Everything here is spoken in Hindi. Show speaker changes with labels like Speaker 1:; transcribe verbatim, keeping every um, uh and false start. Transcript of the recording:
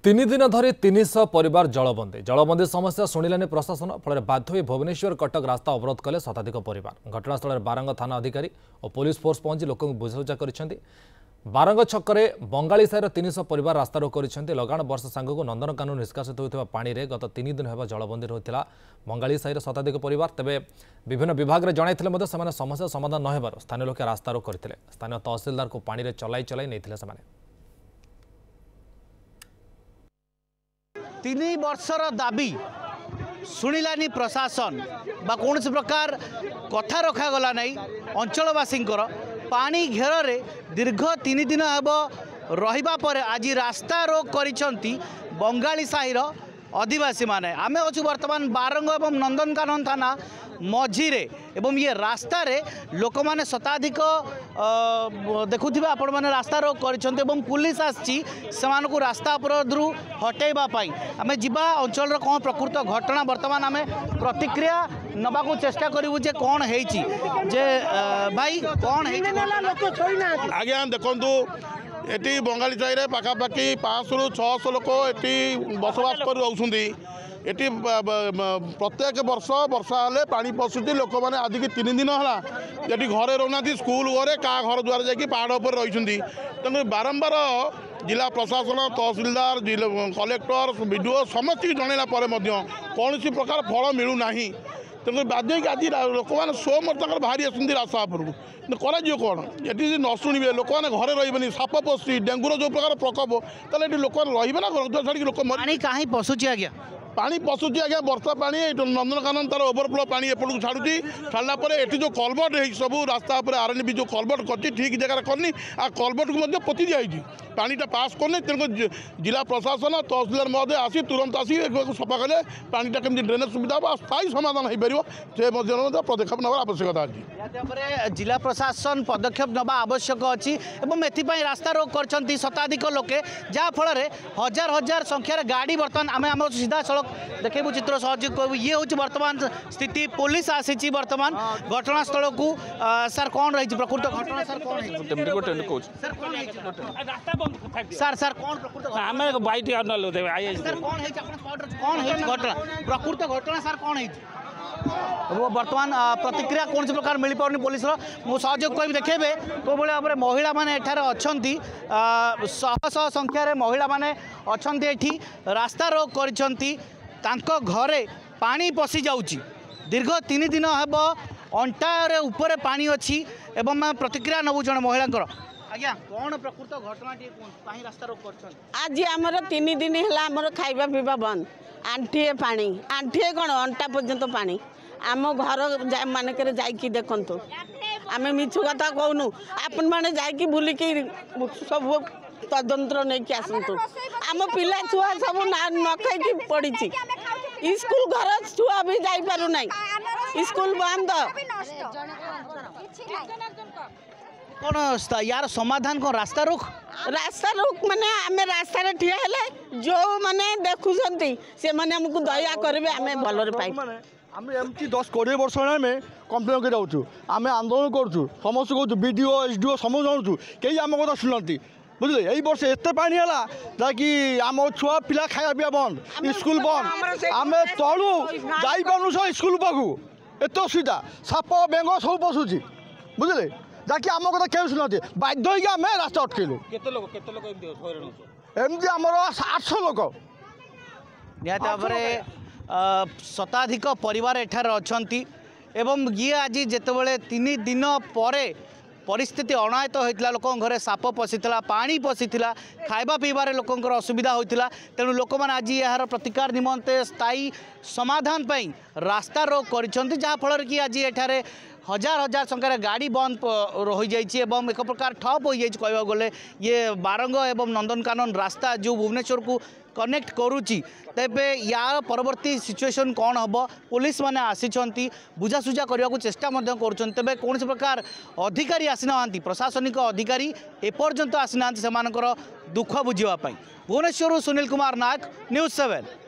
Speaker 1: तीन दिन धरी तीन सौ परिवार जलबंदी जलबंदी समस्या शुणिलानी प्रशासन फल बाध्य हो भुवनेश्वर कटक रास्ता अवरोध कले शताधिक परिवार। घटनास्थल बारंग थाना अधिकारी और पुलिस फोर्स पहुंची लोक बुझाबुझा कर बारंग छकरे बंगाली साहिर तीन सौ परिवार रास्ता रोक कर लगाण वर्षा सांगू नंदनकानन निष्कासित होता पानी रे गत तीन दिन होगा जलबंदी रही बंगाली साहिर शताधिक परिवार। तेबे विभिन्न विभाग में जन समस्या समाधान न स्थानीय लोक रास्ता रोक करते स्थानीय तहसिलदार को पानी रे चलाई चलाई नहीं
Speaker 2: तीन वर्षर दाबी शुणिलानी प्रशासन बा कौन प्रकार कथा रखागला नहीं अंचलवासी पानी घेर रे दीर्घ तीन दिन हेब रहिबा परे आज रास्ता रोक करिसंती बंगाली साहिर आदिवासी माने। आमे अच्छु वर्तमान बारंग एवं नंदनकानन थाना मझीरे एवं ये रास्ता रे लोक माने शताधिक देखुथिबे आपण माने रास्ता रोक करिसंती एवं पुलिस आछि सेमान को रास्ता अपराधरू हटेबा पाई। आमे जिबा अंचल रो कोन प्रकृत घटना वर्तमान आमे प्रतिक्रिया नबा को चेष्टा करिवु जे कोन हेछि जे भाई कोन हेछि
Speaker 3: आज्ञा देखंतु एटी बंगाली साहिरे पाखापाखि पाँच रु छःश लोक एटी बसवास कर एटी प्रत्येक वर्ष वर्षा हेले पानी पशुची लोक मैंने आज की तीन दिन है ये घरे रोना स्कूल घरे क्या घर द्वार जा पहाड़ पर रही तेणु बारंबार जिला प्रशासन तहसिलदार कलेक्टर विडीओ समस्त जनला कौन प्रकार फल मिलूना तेणु बाध्य आज लोक मैंने सो मत बाहरी आसती रास्ता उपरको करा कौन ये न शुणे लोक मैंने घरे रही साप पशुची डेंगूर जो प्रकार प्रकोप ताले लोक रही ना घर छाड़ी लोक
Speaker 2: कहीं पशुची आज्ञा
Speaker 3: पानी पशुची आज्ञा वर्षा पानी नंदनकानन तार ओवरफ्लो पानी एपटू छाड़ुची छाड़ा ये जो कलवर्ट है सब रास्ता पर आर एन बी जो कलवर्ट कर ठीक जगह करनी आ कलवर्ट को पोती दिखाई पानीटा पास करनी तेणु जिला प्रशासन तहसिलदार महोदय आसी तुरंत आसी सफा कले पानीटा केमती ड्रेनेज सुविधा हो स्थायी समाधान हो पार से पदक्षेप नवा आवश्यकता अच्छी।
Speaker 2: जिला प्रशासन पदक्षेप नवा आवश्यक अच्छी एवं रास्ता रोक कर शताधिक लोके जहाँफल हजार हजार संख्यार गाड़ी बर्तमान आम आम सीधा सड़क देखू चित्र सहयोग कहूँ ये हूँ वर्तमान स्थिति पुलिस आसी वर्तमान घटनास्थल को सर कौन रही प्रकृत घटना सर कौन सर सर कौन प्रकृत
Speaker 4: आम बैठ
Speaker 2: सर कौन कौन घटना प्रकृत घटना सर कौन है वर्तमान प्रतिक्रिया कौन से प्रकार मिल पानी पुलिस मु सहयोग कह देखेबे तो भाव में महिला माने एठारे अछंती शह शह संख्यार महिला माने अछंती एठी रास्ता रोक करिसंती तांको घरे पानी पशि जाउची दीर्घ तीन दिन हेब अंटारे ऊपर पानी अच्छी एवं प्रतिक्रिया नबू जन महिला आज्ञा कौन प्रकृत घटना कहीं रास्ता रोक कर
Speaker 5: आज आमर तीन दिन है आमर खाइबा पीवा बंद आंठिए पानी आंठिए कौन अंटा पर्यंत पानी आम घर मानक देखु आम मिछु कथा कहूनु आपण मैंने जाकि बुलिक सब तदंत्र नहीं आसतु आम पिला छुआ सब न खाई पड़ी स्कूल घर छुआ भी जापार ना स्कूल बंद
Speaker 2: कौन यार समाधान कौन रास्ता रोक
Speaker 5: रास्ता रोक माने आमे रास्ता ठिया हेले जो माने देखुछंती से माने हमको दया करबे आमे भलरे पाई
Speaker 6: आम एमती दस कोड़े वर्ष आम कम्प्लेन कर जाऊँ आम आंदोलन करूँ समस्त कहूँ विडीओ एसडीओ समस्त जानूँ कई आम कथा शुणती बुझे यही वर्ष एत पानी है जहाँकि आम छुआ पिला खाया पिया बंद स्कूल बंद आम तलू जापारू सब स्कूल पाक एत असुविधा साप बेंग सब पशुची बुझे जहाँकि आम कथा क्या शुणती बाध्य आम रास्ता अटकेलु एमती आम आठश लोक
Speaker 2: निहत भाव शताधिक परिवार एठार अछंती एवं ये आज जितेबाला तीन दिन पर परिस्थिति अनायत होता लोक घरे साप पशिला पानी पशिला खाइबा पीबार लोकंर असुविधा होता तेणु लोक मैंने आज यार प्रतिकार निमंते स्थायी समाधान पाई रास्ता रोक कर जहाँफल कि आज एठारे हजार हजार संख्यार गाड़ी बंद रही जाइए एवं एक प्रकार ठप हो जाए कह गले ये बारंग एवं नंदनकानन रास्ता जो भुवनेश्वर को कनेक्ट करुच्ची तेबे यार परवर्ती सिचुएशन कौन हम पुलिस माने आसी बुझासुझा करने को चेष्टा कर तेबे कौन प्रकार अधिकारी आसी ना प्रशासनिक अधिकारी एपर्यंत आसी ना से दुख बुझापी। Bhubaneswar Sunil Kumar Nayak news seven.